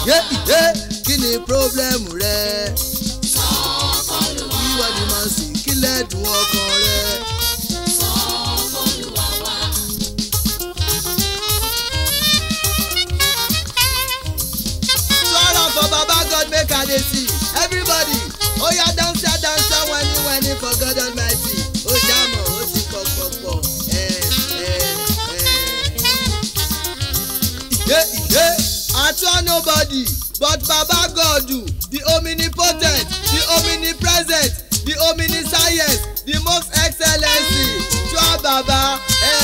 Kí ni problem rẹ? Ìwọ ni màá sì kílẹ̀ dùn ọkàn rẹ. For Baba God make I dey see everybody. Oh yeah, dance when for God Almighty. Oh jamo, oh ti pọpọpọ. I trust nobody but Baba God do. The omnipotent, the omnipresent, the omniscience, the most excellency. Trust Baba.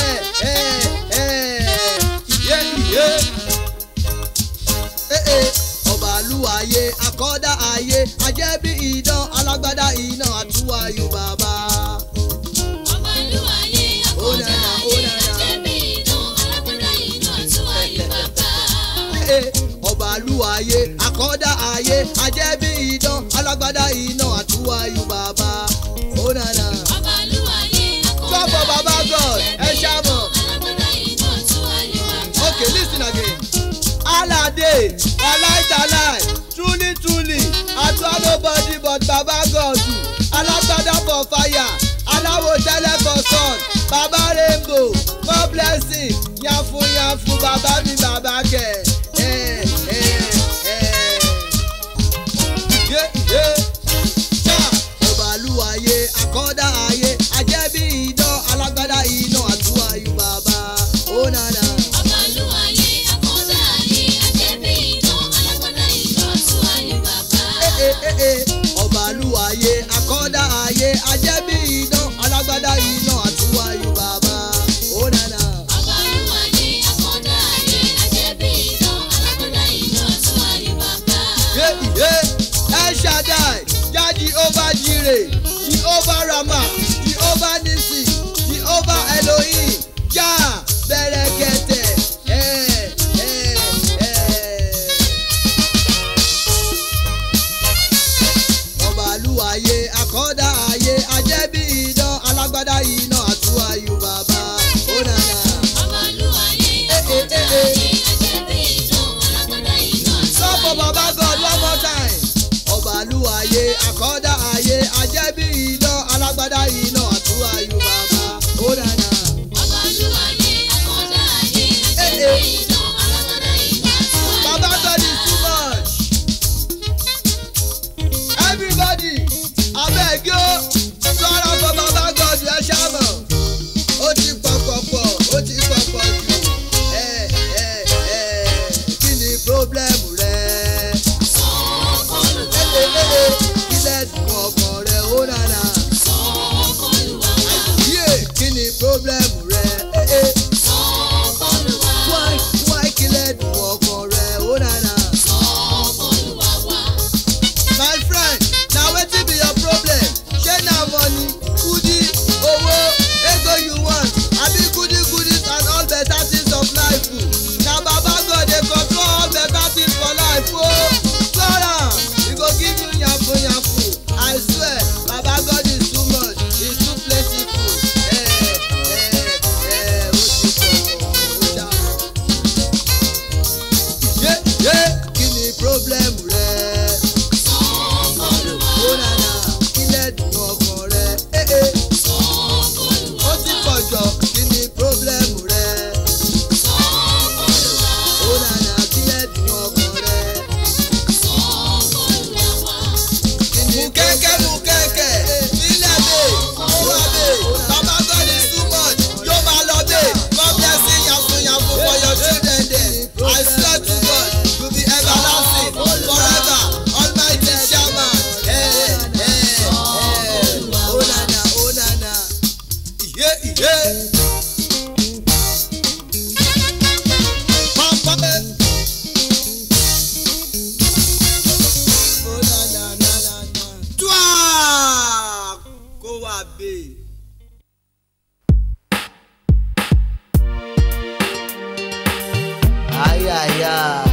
Olúwayé akọ́dá ayé ajẹ́bí idán alágbádá iná àtúwáyò bàbá. Ọba Olúwayé akọ́dá ayé ajẹ́bí idán alágbádá iná àtúwáyò bàbá. Ọba Olúwayé akọ́dá ayé ajẹ́bí idán alágbádá iná àtúwáyò bàbá. Ọba Olúwayé akọ́dá ayé ajẹ́bí idán alágbádá iná àtúwáyò bàbá. Okay, listen again. Alade, alai, truly, I trust nobody but Baba God do. Alagbada for fire, alawo tele for sun, Baba rainbow, more blessing, yanfu, Baba mi Baba ke. Ọba Olúwayé akọ́dá ayé, ajẹ́bí idán alágbádá iná àtúwáyò bàbá. Oh na na. Ọba Olúwayé akọ́dá ayé ajẹ́bí idán alágbádá iná àtúwáyò bàbá. Ọba Olúwayé akọ́dá ayé ajẹ́bí idán alágbádá iná àtúwáyò bàbá. Oh na na. Ọba Olúwayé akọ́dá ayé ajẹ́bí idán alágbádá iná àtúwáyò bàbá. El Shaddai, Jah Jehovah Jireh, Jehovah Ramah, Jehovah Nissi, Jehovah Elohim, Jah Berekete. Ọba Olúwayé akọ́dá ayé ajẹ́bí idán alágbádá iná àtúwáyò bàbá. Oh na na. Ọba Olúwayé akọ́dá ayé ajẹ́bí idán alágbádá iná Stop for àtúwáyò Baba God one more time. Ọba Olúwayé akọ́dá ayé ajẹ́bí idán alágbádá iná àtúwáyò bàbá. Oh na na. Ọba Olúwayé akọ́dá ayé ajẹ́bí idán alágbádá iná àtúwáyò Baba God is too much. Everybody, abeg yo, sọ̀rọ̀ for Baba God ẹ ṣàmọ̀. Ó ti pọ̀pọ̀pọ̀, ó ti pọ̀pọ̀ jù. Kí ni problem rẹ? Kílẹ̀ dùn ọkàn rẹ, ó nana. Kí ni problem rẹ? Why kílẹ̀ dùn ọkàn rẹ, ó nana. My friend, na wetin be your problem? Shey na money, kudi, owó, ego you want, abi goodies and all better things of life. Na Baba God dey control all better things for life o. Call am, he go give you yanfu. I swear, Baba God is too much, he's too plentiful. Kí ni problem rẹ? Ó nana, kílẹ̀ dùn ọkàn rẹ. Ó ti pọ̀jọ, kí ni problem rẹ? Ó nana, kílẹ̀ dùn ọkàn rẹ. Mú kẹ́kẹ́, nílẹ̀ bè, wúwa bè, Baba God is too much, yóò máa lọ bè. God bless you, yanfu for your children there. I swear to God, you be everlasting, forever, Almighty Shaman. Oh nana. Papa. Oh na. Twa! Kó wá bè. Ay.